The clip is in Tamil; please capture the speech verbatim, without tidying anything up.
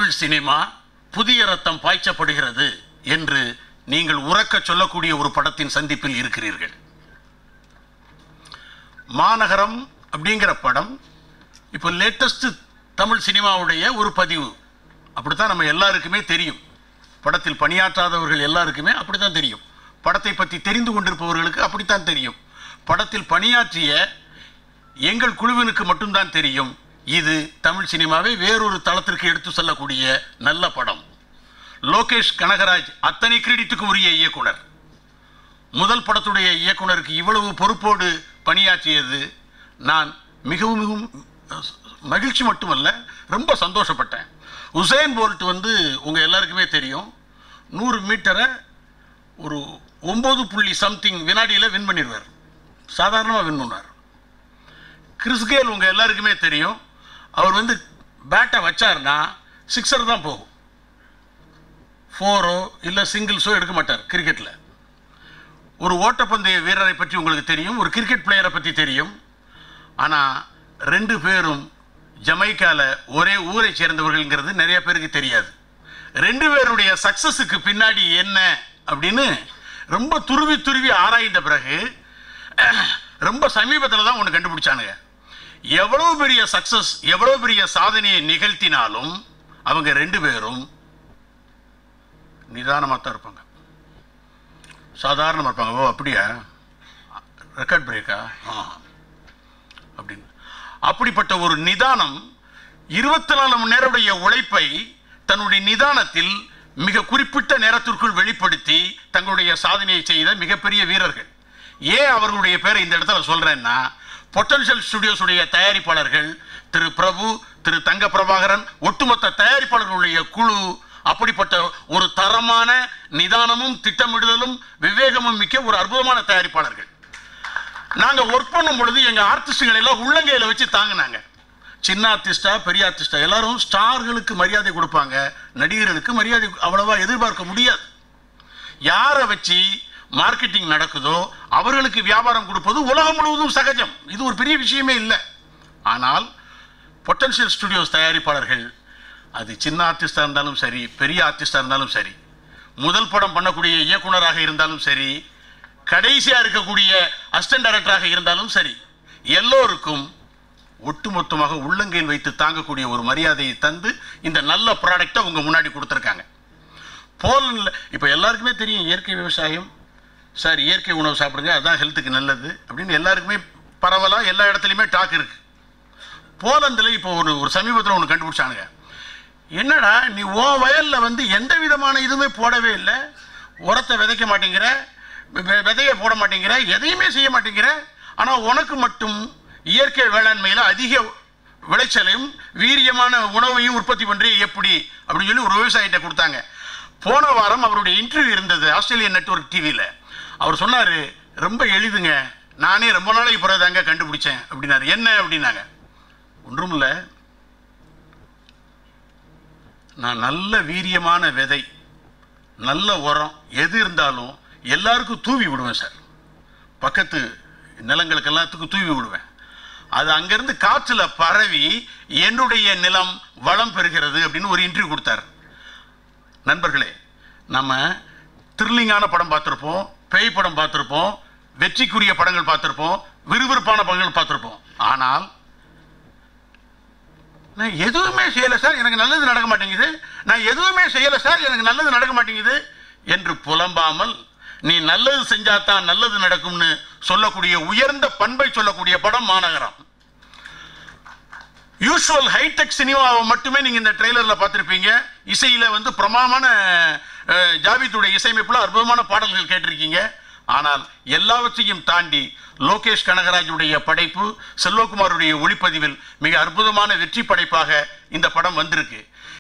தமிழ் சினிமா புதிய ரத்தம் பாய்ச்சப்படுகிறது என்று நீங்கள் உறக்க சொல்லக்கூடிய ஒரு படத்தின் சந்திப்பில் இருக்கிறீர்கள். மாநகரம் அப்படிங்கிற படம் இப்போ லேட்டஸ்ட் தமிழ் சினிமாவுடைய ஒரு பதிவு. அப்படித்தான் நம்ம எல்லாருக்குமே தெரியும். படத்தில் பணியாற்றாதவர்கள் எல்லாருக்குமே அப்படித்தான் தெரியும். படத்தை பற்றி தெரிந்து கொண்டிருப்பவர்களுக்கு அப்படித்தான் தெரியும். படத்தில் பணியாற்றிய எங்கள் குழுவினுக்கு மட்டும்தான் தெரியும் இது தமிழ் சினிமாவை வேறொரு தளத்திற்கு எடுத்து செல்லக்கூடிய நல்ல படம். லோகேஷ் கனகராஜ் அத்தனை கிரெடிட்டுக்கு உரிய இயக்குனர். முதல் படத்துடைய இயக்குனருக்கு இவ்வளவு பொறுப்போடு பணியாற்றியது நான் மிகவும் மிகவும் மகிழ்ச்சி மட்டுமல்ல, ரொம்ப சந்தோஷப்பட்டேன். உசேன் போல்ட் வந்து உங்கள் எல்லாருக்குமே தெரியும், நூறு மீட்டரை ஒரு ஒம்பது புள்ளி சம்திங் வினாடியில் வின் பண்ணிடுவார். சாதாரணமாக வின் பண்ணுவார். கிறிஸ்கேல் உங்கள் எல்லாருக்குமே தெரியும், அவர் வந்து பேட்டை வச்சார்னா சிக்ஸர் தான் போகும், ஃபோரோ இல்லை சிங்கிள்ஸோ எடுக்க மாட்டார் கிரிக்கெட்டில். ஒரு ஓட்டப்பந்தய வீரரை பற்றி உங்களுக்கு தெரியும், ஒரு கிரிக்கெட் பிளேயரை பற்றி தெரியும். ஆனால் ரெண்டு பேரும் ஜமைக்காவில் ஒரே ஊரை சேர்ந்தவர்கள்ங்கிறது நிறைய பேருக்கு தெரியாது. ரெண்டு பேருடைய சக்ஸஸுக்கு பின்னாடி என்ன அப்படின்னு ரொம்ப துருவி துருவி ஆராய்ந்த பிறகு ரொம்ப சமீபத்தில் தான் ஒன்று கண்டுபிடிச்சானுங்க. எவ்வளோ பெரிய சக்ஸஸ், எவ்வளோ பெரிய சாதனையை நிகழ்த்தினாலும் அவங்க ரெண்டு பேரும் நிதானமாக தான் இருப்பாங்க, சாதாரணமாக இருப்பாங்க. ஓ அப்படியா, ரெக்கார்ட் பிரேக்கா ஆ அப்படின்னு. அப்படிப்பட்ட ஒரு நிதானம், இருபத்தி நாலு மணி நேரமுடைய உழைப்பை தன்னுடைய நிதானத்தில் மிக குறிப்பிட்ட நேரத்திற்குள் வெளிப்படுத்தி தங்களுடைய சாதனையை செய்த மிகப்பெரிய வீரர்கள். ஏன் அவர்களுடைய பேரை இந்த இடத்துல சொல்றேன்னா, பொட்டன்ஷியல் ஸ்டுடியோஸுடைய தயாரிப்பாளர்கள் திரு பிரபு, திரு தங்க பிரபாகரன், ஒட்டுமொத்த தயாரிப்பாளர்களுடைய குழு அப்படிப்பட்ட ஒரு தரமான நிதானமும் திட்டமிடுதலும் விவேகமும் மிக்க ஒரு அற்புதமான தயாரிப்பாளர்கள். நாங்க ஒர்க் பண்ணும் பொழுது எங்க ஆர்டிஸ்டுகளை எல்லாம் உள்ளங்கையில வச்சு தாங்கினாங்க. சின்ன ஆர்டிஸ்டா பெரிய ஆர்டிஸ்டா எல்லாரும் ஸ்டார்களுக்கு மரியாதை கொடுப்பாங்க, நடிகர்களுக்கு மரியாதை அவ்வளவா எதிர்பார்க்க முடியாது. யாரை வச்சு மார்க்கெட்டிங் நடக்குதோ அவர்களுக்கு வியாபாரம் கொடுப்பது உலகம் முழுவதும் சகஜம், இது ஒரு பெரிய விஷயமே இல்லை. ஆனால் பொட்டன்ஷியல் ஸ்டுடியோஸ் தயாரிப்பாளர்கள், அது சின்ன ஆர்டிஸ்டாக இருந்தாலும் சரி, பெரிய ஆர்டிஸ்டாக இருந்தாலும் சரி, முதல் படம் பண்ணக்கூடிய இயக்குனராக இருந்தாலும் சரி, கடைசியாக இருக்கக்கூடிய அசிஸ்டன்ட் டைரக்டராக இருந்தாலும் சரி, எல்லோருக்கும் ஒட்டுமொத்தமாக உள்ளங்கையில் வைத்து தாங்கக்கூடிய ஒரு மரியாதையை தந்து இந்த நல்ல ப்ராடக்டை உங்கள் முன்னாடி கொடுத்துருக்காங்க. போலண்டில் இப்போ எல்லாருக்குமே தெரியும் இயற்கை விவசாயம் சார், இயற்கை உணவு சாப்பிடுங்க, அதுதான் ஹெல்த்துக்கு நல்லது அப்படின்னு எல்லாருக்குமே பரவலாக எல்லா இடத்துலையுமே டாக் இருக்குது. போலந்தில் இப்போ ஒரு ஒரு சமீபத்தில் ஒன்று கண்டுபிடிச்சானுங்க. என்னடா நீ ஓ வயலில் வந்து எந்த விதமான இதுவுமே போடவே இல்லை, உரத்தை விதைக்க மாட்டேங்கிற, விதையை போட மாட்டேங்கிற, எதையுமே செய்ய மாட்டேங்கிற, ஆனால் உனக்கு மட்டும் இயற்கை வேளாண்மையில் அதிக விளைச்சலையும் வீரியமான உணவையும் உற்பத்தி பண்ணுறே எப்படி அப்படின்னு சொல்லி ஒரு விவசாயிகிட்ட கொடுத்தாங்க. போன வாரம் அவருடைய இன்டர்வியூ இருந்தது ஆஸ்திரேலியன் நெட்வொர்க் டிவியில். அவர் சொன்னார், ரொம்ப எளிதுங்க, நானே ரொம்ப நாளைக்கு பிறகு தாங்க கண்டுபிடிச்சேன் அப்படின்னாரு. என்ன அப்படின்னாங்க, ஒன்றும் இல்லை, நான் நல்ல வீரியமான விதை, நல்ல உரம் எது இருந்தாலும் எல்லாருக்கும் தூவி விடுவேன் சார், பக்கத்து நிலங்களுக்கு எல்லாத்துக்கும் தூவி விடுவேன். அது அங்கேருந்து காற்றில் பரவி என்னுடைய நிலம் வளம் பெறுகிறது அப்படின்னு ஒரு இன்டர்வியூ கொடுத்தார். நண்பர்களே, நம்ம த்ரில்லிங்கான படம் பார்த்துருப்போம், பேய் படம் பார்த்துருப்போம், வெற்றிக்குரிய படங்கள் பார்த்துருப்போம், விறுவிறுப்பான படங்கள் பார்த்துருப்போம். ஆனால் நான் எதுவுமே செய்யலை சார், எனக்கு நல்லது நடக்க மாட்டேங்குது, நான் எதுவுமே செய்யலை சார், எனக்கு நல்லது நடக்க மாட்டேங்குது என்று புலம்பாமல் நீ நல்லது செஞ்சாதான் நல்லது நடக்கும்னு சொல்லக்கூடிய உயர்ந்த பண்பை சொல்லக்கூடிய படம் மாநகரம். யூசுவல் ஹைடெக் சினிமாவை மட்டுமே நீங்க இந்த ட்ரெய்லர்ல பார்த்திருப்பீங்க. இசையில வந்து பிரமாமான ஜாவித்துடைய இசையமைப்புல அற்புதமான பாடல்கள் கேட்டிருக்கீங்க. ஆனால் எல்லாவற்றையும் தாண்டி லோகேஷ் கனகராஜுடைய படைப்பு, செல்வகுமாருடைய ஒளிப்பதிவில் மிக அற்புதமான வெற்றி படைப்பாக இந்த படம் வந்திருக்கு.